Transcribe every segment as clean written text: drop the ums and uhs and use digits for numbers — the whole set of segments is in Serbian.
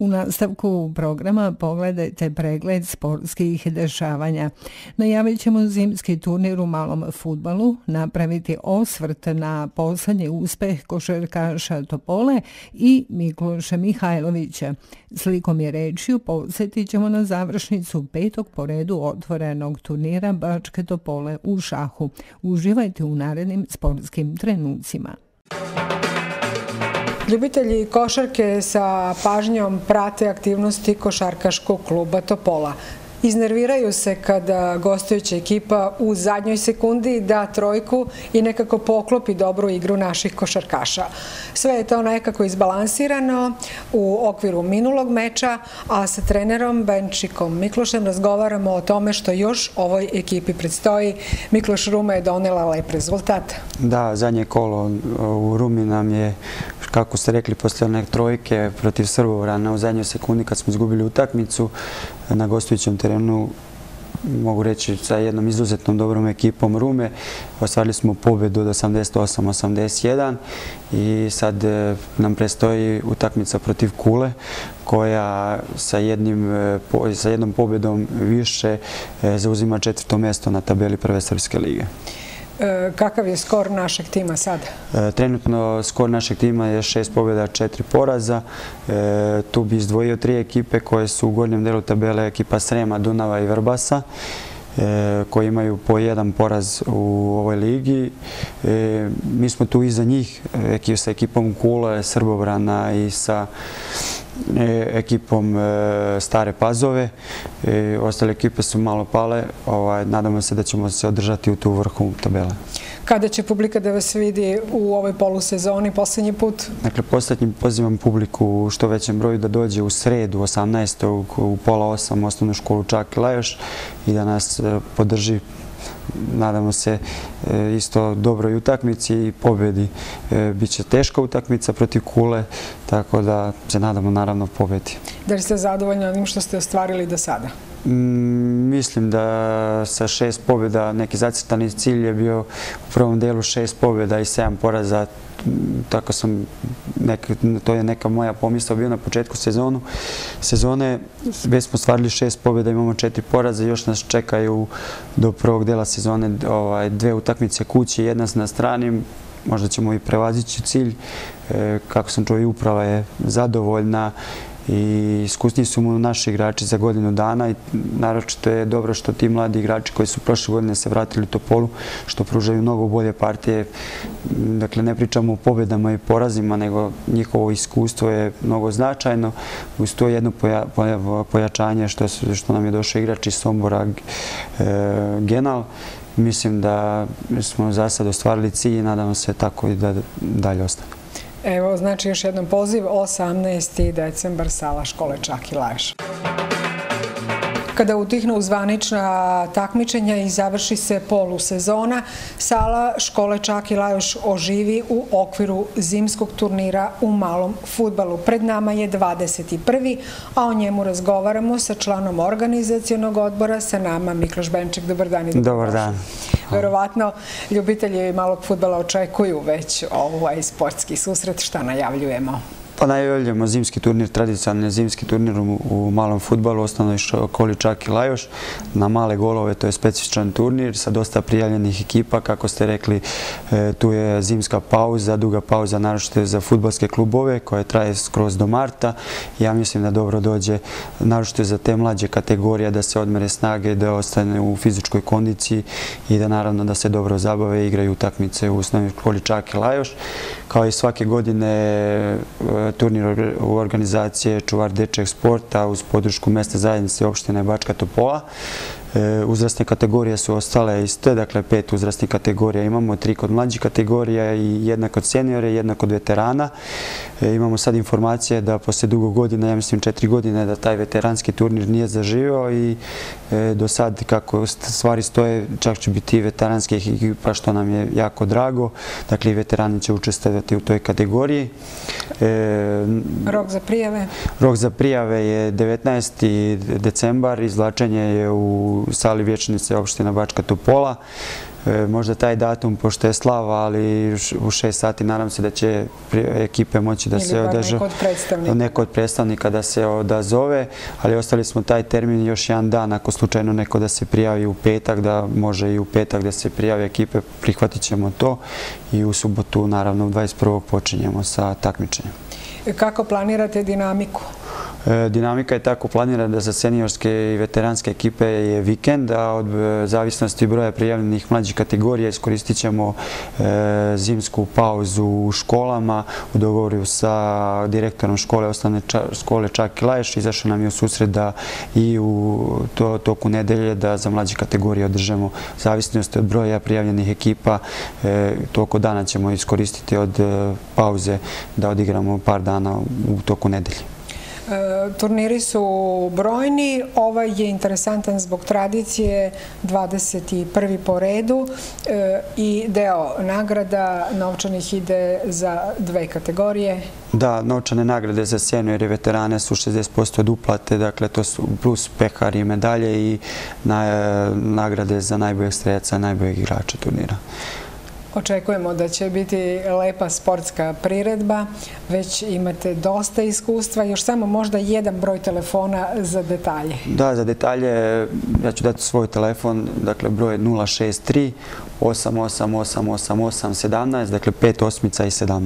U nastavku programa pogledajte pregled sportskih dešavanja. Najavit ćemo zimski turnir u malom fudbalu, napraviti osvrt na poslednji uspeh košarkaša Topole i Mikloša Mihajlovića. Slikom i rečju podsjetit ćemo na završnicu 5. po redu otvorenog turnira Bačke Topole u šahu. Uživajte u narednim sportskim trenucima. Ljubitelji košarke sa pažnjom prate aktivnosti košarkaškog kluba Topola. Iznerviraju se kada gostujuća ekipa u zadnjoj sekundi da trojku i nekako poklopi dobru igru naših košarkaša. Sve je to nekako izbalansirano u okviru minulog meča, a sa trenerom Benčikom Miklošem razgovaramo o tome što još ovoj ekipi predstoji. Mikloš, Ruma je donela lep rezultat. Da, zadnje kolo u Rumi nam je, kako ste rekli, posle one trojke protiv Srbobrana u zadnjoj sekundi kad smo izgubili utakmicu na gostujućem terenu, mogu reći sa jednom izuzetnom dobrom ekipom Rume. Ostvarili smo pobedu od 88-81 i sad nam predstoji utakmica protiv Kule koja sa jednom pobedom više zauzima 4. mesto na tabeli Prve srpske lige. Kakav je skor našeg tima sada? Trenutno skor našeg tima je 6 pobjeda, 4 poraza. Tu bi izdvojio 3 ekipe koje su u gornjem delu tabele, ekipa Srema, Dunava i Vrbasa, koji imaju po 1 poraz u ovoj ligi. Mi smo tu iza njih sa ekipom Kule, Srbobrana i sa ekipom Stare Pazove. Ostale ekipe su malo pale. Nadamo se da ćemo se održati u tu vrhu tabele. Kada će publika da vas vidi u ovoj polusezoni poslednji put? Dakle, poslednji pozivam publiku u što većem broju da dođe u sredu 18. u pola 8 u osnovnu školu Čak i Lajoš i da nas podrži. Nadamo se isto dobroj utakmici i pobedi. Biće teška utakmica protiv Kule, tako da se nadamo naravno pobedi. Da li ste zadovoljni onim što ste ostvarili do sada? Mislim da sa 6 pobjeda neki zacrtani cilj je bio u prvom delu 6 pobjeda i 7 poraza. Tako to je neka moja pomisla bio na početku sezone. Već smo ostvarili 6 pobjeda, imamo 4 poraza, još nas čekaju do prvog dela sezone 2 utakmice kući, 1 na strani. Možda ćemo i prevazići cilj. Kako sam čuo, i uprava je zadovoljna i iskusni su mu naši igrači za godinu dana i naročito je dobro što ti mladi igrači koji su prošle godine se vratili u Topolu, što pružaju mnogo bolje partije. Dakle, ne pričamo o pobjedama i porazima, nego njihovo iskustvo je mnogo značajno. Uz to jedno pojačanje što nam je došao igrač iz Sombora, Genal. Mislim da smo za sad ostvarili cilj i nadamo se tako i da dalje ostane. Evo, znači još jednom poziv, 18. decembar, sala škole Čak i Lajoš. Kada utihnu zvanična takmičenja i završi se polusezona, sala škole Čak i Lajoš oživi u okviru zimskog turnira u malom fudbalu. Pred nama je 21. a o njemu razgovaramo sa članom organizacionog odbora, sa nama Mikloš Benčik. Dobar dan. Dobar dan. Verovatno ljubitelji malog fudbala očekuju već ovaj sportski susret. Šta najavljujemo? Pa najavljujemo zimski turnir, tradicionalni zimski turnir u malom fudbalu, osnovnoj školi Čak i Lajoš. Na male golove to je specifičan turnir sa dosta prijavljenih ekipa. Kako ste rekli, tu je zimska pauza, duga pauza naročito za fudbalske klubove koja traje skroz do marta. Ja mislim da dobro dođe naročito za te mlađe kategorije da se odmere snage, da ostane u fizičkoj kondiciji i da naravno da se dobro zabave i igraju utakmice u osnovnoj školi Čak i Lajoš. Kao i svake godine turnir u organizacije Čuvar dečijeg sporta uz podršku mesta zajednice opštine Bačka Topola. Uzrasne kategorije su ostale iste, dakle 5 uzrasnih kategorija imamo, 3 kod mlađih kategorija i 1 kod seniora i 1 kod veterana. Imamo sad informacije da posle dugo godina, ja mislim 4 godine, da taj veteranski turnir nije zaživio i do sad kako stvari stoje čak će biti i veteranskih ekipa što nam je jako drago. Dakle i veterani će učestvovati u toj kategoriji. Rok za prijave? Rok za prijave je 19. decembar, izvlačenje je u sali Vječnice opština Bačka Topola. možda taj datum, pošto je slava, ali u 6 sati nadam se da će ekipe moći da se održe. Neko od predstavnika da se odazove, ali ostali smo taj termin još jedan dan, ako slučajno neko da se prijavi u petak, da može i u petak da se prijavi ekipe, prihvatit ćemo to i u subotu, naravno, u 21. počinjemo sa takmičenjem. Kako planirate dinamiku? Dinamika je tako planirana da za seniorske i veteranske ekipe je vikend, a od zavisnosti broja prijavljenih mlađih kategorija iskoristit ćemo zimsku pauzu u školama. U dogovoru sa direktorom škole, osnovne škole Čaki Laješ, izašao nam je u susret da i u toku nedelje da za mlađe kategorije održemo zavisnosti od broja prijavljenih ekipa. Toliko dana ćemo iskoristiti od pauze da odigramo par dana u toku nedelje. Turniri su brojni, ovaj je interesantan zbog tradicije, 21. po redu i deo nagrada novčanih ide za 2 kategorije. Da, novčane nagrade za seniore i veterane su 60% od uplate, dakle to su plus pehari i medalje i nagrade za najboljeg strelca, najboljeg igrača turnira. Očekujemo da će biti lepa sportska priredba, već imate dosta iskustva, još samo možda jedan broj telefona za detalje. Da, za detalje ja ću dati svoj telefon, dakle broj je 063 888817, dakle 5 osmica i 17.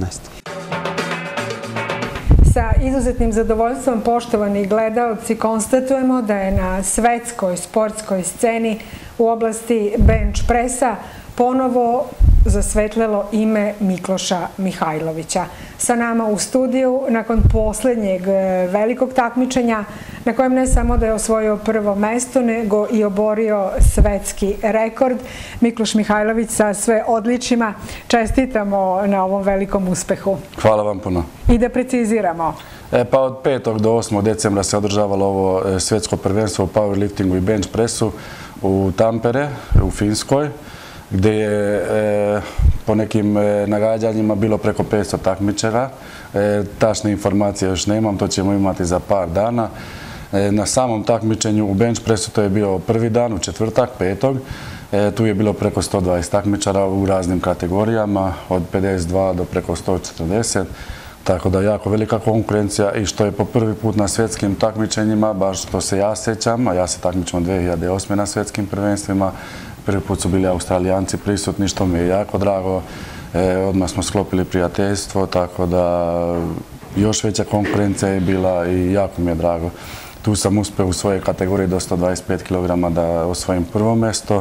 Sa izuzetnim zadovoljstvom, poštovani gledaoci, konstatujemo da je na svetskoj sportskoj sceni u oblasti bench pressa ponovo zasvetlelo ime Mikloša Mihajlovića. Sa nama u studiju, nakon posljednjeg velikog takmičenja, na kojem ne samo da je osvojio prvo mesto, nego i oborio svetski rekord, Mikloš Mihajlović sa sve odličjima. Čestitamo na ovom velikom uspehu. Hvala vam puno. I da preciziramo. Pa od 5. do 8. decembra se održavalo ovo svjetsko prvenstvo u powerliftingu i bench pressu u Tampere, u Finskoj, gdje je po nekim nagađanjima bilo preko 500 takmičara. Tačne informacije još nemam, to ćemo imati za par dana. Na samom takmičenju u bench pressu to je bio prvi dan, u četvrtak, 5. Tu je bilo preko 120 takmičara u raznim kategorijama, od 52 do preko 140. Tako da jako velika konkurencija i što je po prvi put na svjetskim takmičenjima, baš što se ja sjećam, a ja se takmičim od 2008. na svjetskim prvenstvima. Prvi put su bili Australijanci prisutni, što mi je jako drago. Odmah smo sklopili prijateljstvo, tako da još veća konkurencija je bila i jako mi je drago. Tu sam uspio u svojoj kategoriji do 125 kg da osvojim prvo mjesto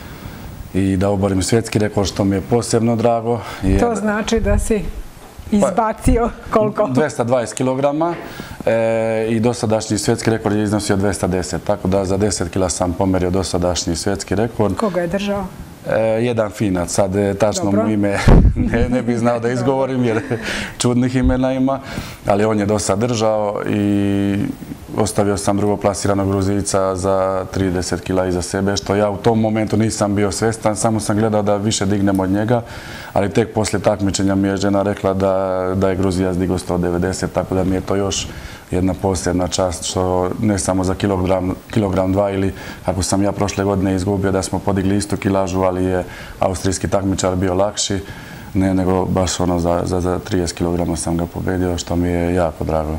i da oborim svjetski rekord, što mi je posebno drago. To znači da si izbacio koliko? 220 kg i dosadašnji svjetski rekord je iznosio 210, tako da za 10 kg sam pomerio dosadašnji svjetski rekord. Koga je držao? Jedan Finac, sad tačno mu ime ne bih znao da izgovorim jer čudnih imena ima, ali on je dosta držao i ostavio sam drugoplasiranog Gruzijca za 30 kg iza sebe, što ja u tom momentu nisam bio svjestan, samo sam gledao da više dignem od njega, ali tek poslije takmičenja mi je žena rekla da je Gruzijac digao 190, tako da mi je to još jedna posebna čast, što ne samo za kilogram, dva, ili ako sam ja prošle godine izgubio da smo podigli istu kilažu, ali je austrijski takmičar bio lakši, nego baš ono za 30 kg sam ga pobedio, što mi je jako drago.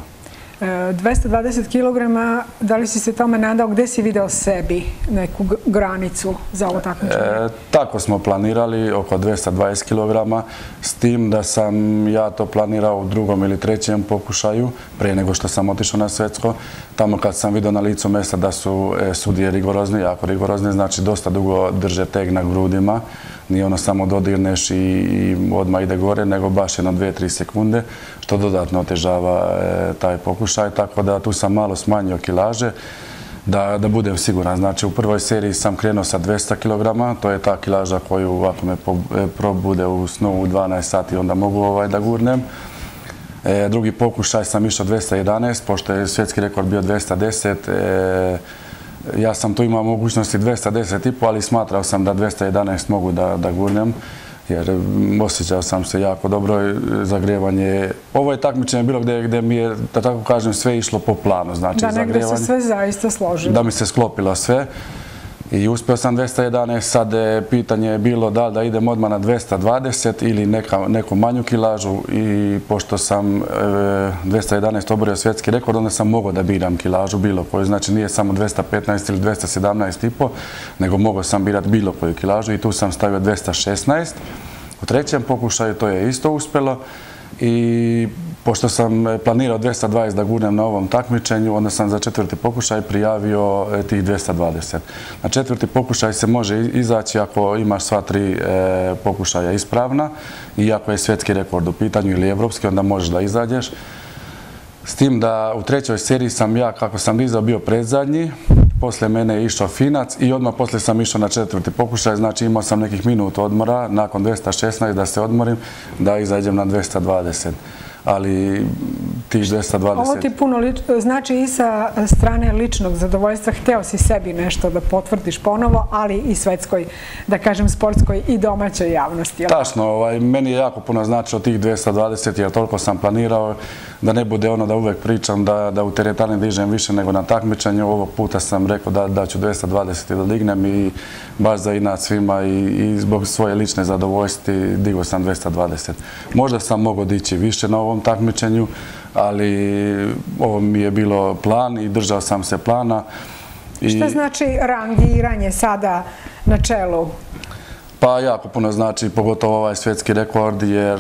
220 kg, da li si se tome nadao, gdje si video sebi neku granicu za ovo takmičenje? Tako smo planirali, oko 220 kg, s tim da sam ja to planirao u 2. ili 3. pokušaju, prije nego što sam otišao na svjetsko. Tamo kad sam vidio na licu mjesta da su sudije rigorozni, jako rigorozni, znači dosta dugo drže teg na grudima. Nije ono samo dodirneš i odmah ide gore, nego baš jedno 2-3 sekunde, što dodatno otežava taj pokušaj, tako da tu sam malo smanjio kilaže, da budem siguran. Znači, u prvoj seriji sam krenuo sa 200 kg, to je ta kilaža koju ako me probude u snu u 12 sati, onda mogu da gurnem. Drugi pokušaj sam išao 211, pošto je svjetski rekord bio 210, ja sam tu imao mogućnosti 210,5, ali smatrao sam da 211 mogu da gurnem, jer osjećao sam se jako dobro, zagrijevanje. Ovo je takmičenje bilo gdje mi je, da tako kažem, sve išlo po planu, znači zagrijevanje. Da negdje se sve zaista složilo. Da mi se sklopilo sve. I uspio sam 211, sad pitanje je bilo da idem odmah na 220 ili neku manju kilažu i pošto sam 211 oborio svjetski rekord, onda sam mogao da biram kilažu bilo koju, znači nije samo 215 ili 217,5, nego mogao sam birati bilo koju kilažu i tu sam stavio 216. U trećem pokušaju to je isto uspjelo i pošto sam planirao 220 da gurnem na ovom takmičenju, onda sam za četvrti pokušaj prijavio tih 220. Na četvrti pokušaj se može izaći ako imaš sva 3 pokušaja ispravna i ako je svjetski rekord u pitanju ili evropski, onda možeš da izađeš. S tim da u trećoj seriji sam ja, kako sam dizao, bio predzadnji, poslije mene je išao Finac i odmah poslije sam išao na četvrti pokušaj, znači imao sam nekih minuta odmora, nakon 216 da se odmorim, da izađem na 220. Ali tih 220... Ovo ti puno znači i sa strane ličnog zadovoljstva, hteo si sebi nešto da potvrdiš ponovo, ali i svetskoj, da kažem, sportskoj i domaćoj javnosti. Tačno, meni je jako puno značilo tih 220 jer toliko sam planirao da ne bude ono da uvek pričam da u teretani dižem više nego na takmičenju. Ovog puta sam rekao da ću 220 da dignem i baš za inat svima i zbog svoje lične zadovoljstva digao sam 220. Možda sam mogao dići više na ovom takmičenju, ali ovo mi je bilo plan i držao sam se plana. Šta znači rangiranje sada na čelu? Pa jako puno znači, pogotovo ovaj svjetski rekord, jer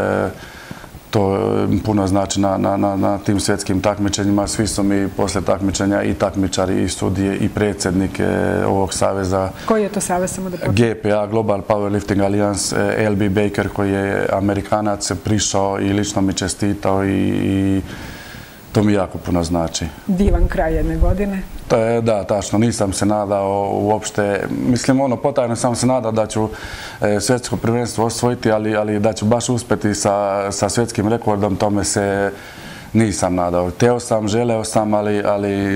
to puno znači na tim svjetskim takmičenjima. Svi su mi posle takmičenja i takmičari, i sudije, i predsjednik ovog saveza. Koji je to savez, samo da počnem? GPA, Global Powerlifting Alliance, LB Baker koji je Amerikanac, prišao i lično mi čestitao i to mi jako puno znači. Divan kraj jedne godine. Da, tačno. Nisam se nadao uopšte, mislim potajno sam se nadao da ću svjetsko prvenstvo osvojiti, ali da ću baš uspjeti sa svjetskim rekordom, tome se nisam nadao. Teo sam, želeo sam, ali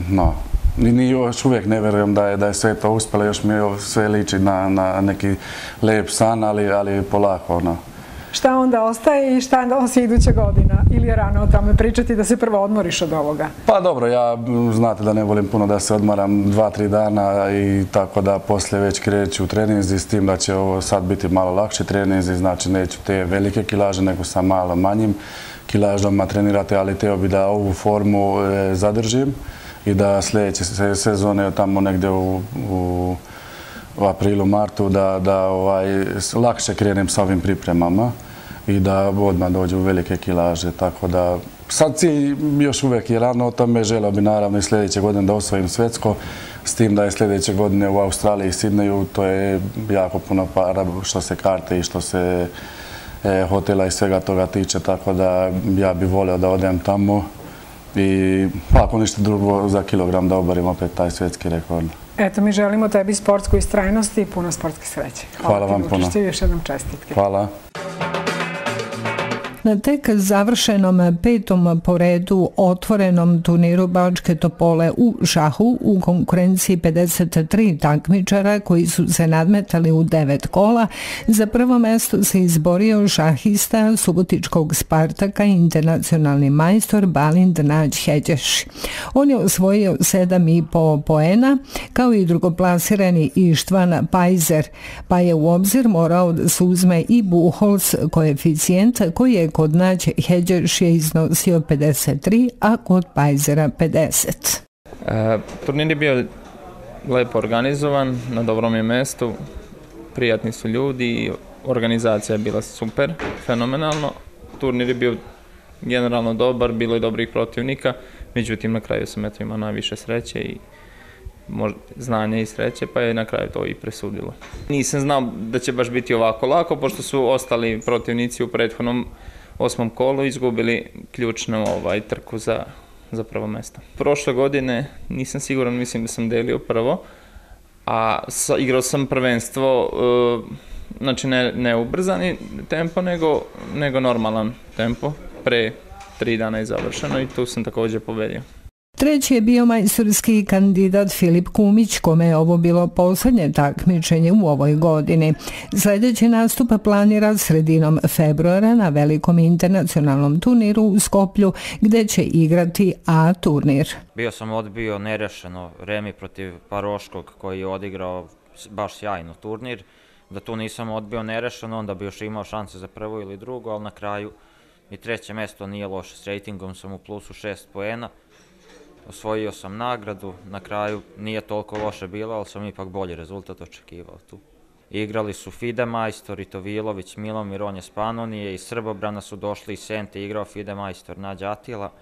ni još uvijek ne vjerujem da je sve to uspjelo, još mi sve liči na neki lep san, ali polako. Šta onda ostaje i šta nosi iduća godina? Ili je rano o tome pričati da se prvo odmoriš od ovoga? Pa dobro, ja znate da ne volim puno da se odmaram 2-3 dana i tako da poslije već kreću treninzi, s tim da će ovo sad biti malo lakši treninzi, znači neću te velike kilaže, nego sa malo manjim kilažama trenirati, ali teo bi da ovu formu zadržim i da sljedeće sezone tamo negdje u aprilu, martu, da lakše krenem sa ovim pripremama i da odmah dođu u velike kilaže. Tako da sad cilj još uvijek je rano o tome, želeo bi naravno i sljedeće godine da osvojim svjetsko, s tim da je sljedeće godine u Australiji i Sidneju, to je jako puno para što se karte i što se hotela i svega toga tiče, tako da ja bih volio da odem tamo i ako ništa drugo za kilogram da oborim opet taj svjetski rekord. Eto, mi želimo tebi sportsku istrajnost i puno sportske sreće. Hvala vam puno. I još jednom čestitke. Hvala. Na tek završenom 5. po redu otvorenom turniru Bačke Topole u šahu u konkurenciji 53 takmičara koji su se nadmetali u 9 kola, za prvo mesto se izborio šahista subotičkog Spartaka, internacionalni majstor Balint Nađ-Heđeš. On je osvojio 7,5 poena, kao i drugoplasirani Ištvan Pajzer, pa je u obzir morao da se uzme i Buchholz koeficijent koji je kod Nađ-Heđeš je iznosio 53, a kod Pajzera 50. Turnir je bio lepo organizovan, na dobrom je mjestu, prijatni su ljudi, organizacija je bila super, fenomenalno. Turnir je bio generalno dobar, bilo je dobrih protivnika, međutim na kraju sam imao najviše sreće i znanja i sreće, pa je na kraju to i presudilo. Nisam znao da će baš biti ovako lako, pošto su ostali protivnici u prethodnom 8. kolu izgubili ključnu trku za prvo mjesto. Prošle godine nisam siguran, mislim da sam delio prvo, a igrao sam prvenstvo, znači ne ubrzani tempo, nego normalan tempo. Pre 3 dana je završeno i tu sam također pobedio. Treći je bio majstorski kandidat Filip Kumić, kome je ovo bilo posljednje takmičenje u ovoj godini. Sljedeći nastup planira sredinom februara na velikom internacionalnom turniru u Skoplju, gdje će igrati A turnir. Bio sam odbio nerešeno remi protiv Paroškog koji je odigrao baš sjajno turnir. Da tu nisam odbio nerešeno, onda bi još imao šanse za prvo ili drugo, ali na kraju i treće mjesto nije loše. S ratingom sam u plusu 6 poena. Osvojio sam nagradu, na kraju nije toliko loše bilo, ali sam ipak bolji rezultat očekivao tu. Igrali su Fide Majstor, Itovilović, Milomir, on je s Panonije, iz Srbobrana su došli iz Sente, igrao Fide Majstor, Nađa Atila.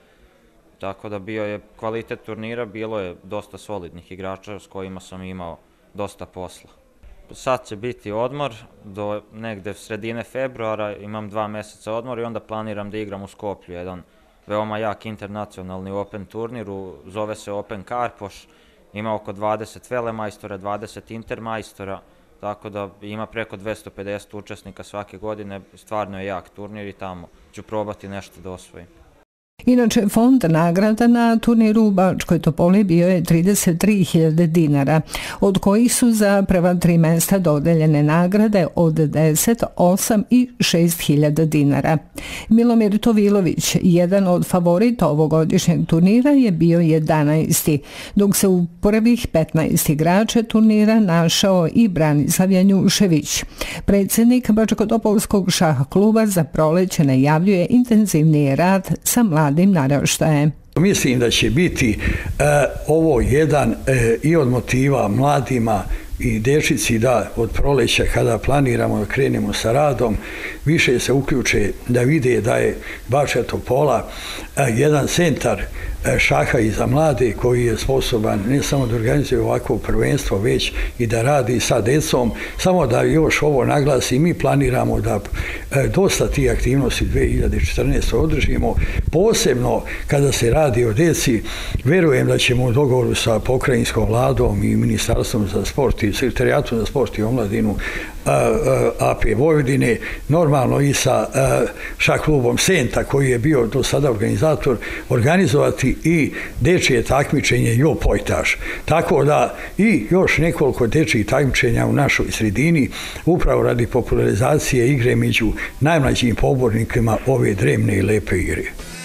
Tako da bio je kvalitet turnira, bilo je dosta solidnih igrača s kojima sam imao dosta posla. Sad će biti odmor, do negde sredine februara imam 2 mjeseca odmor i onda planiram da igram u Skoplju, jedan veoma jak internacionalni open turnir, zove se Open Karpoš, ima oko 20 velemajstora, 20 intermajstora, tako da ima preko 250 učesnika svake godine, stvarno je jak turnir i tamo ću probati nešto da osvojim. Inače, fond nagrada na turniru u Bačkoj Topoli bio je 33.000 dinara, od kojih su za prva 3 mjesta dodeljene nagrade od 10, 8 i 6.000 dinara. Milomir Tovilović, jedan od favorita ovogodišnjeg turnira, je bio 11. dok se u prvih 15 igrača turnira našao i Branislav Janjušević. Predsjednik Bačkotopolskog šah kluba za proleće najavljuje intenzivniji rad sa mladim naraštajem. Mislim da će biti ovo jedan i od motiva mladima i dječici da od proleća kada planiramo da krenemo sa radom više se uključe da vide da je Bačka Topola jedan centar šaha i za mlade koji je sposoban ne samo da organizuje ovakvo prvenstvo, već i da radi sa decom. Samo da još ovo naglasi, mi planiramo da dosta tih aktivnosti 2014. održimo, posebno kada se radi o deci. Verujem da ćemo u dogovoru sa pokrajinskom vladom i Ministarstvom za sport i Sekretarijatom za sport i omladinu AP Vojvodine, normalno i sa šah klubom Senta koji je bio do sada organizator, organizovati i dečije takmičenje Jo Pojtaš. Tako da i još nekoliko dečijih takmičenja u našoj sredini upravo radi popularizacije igre među najmlađim pobornikima ove drevne i lepe igre.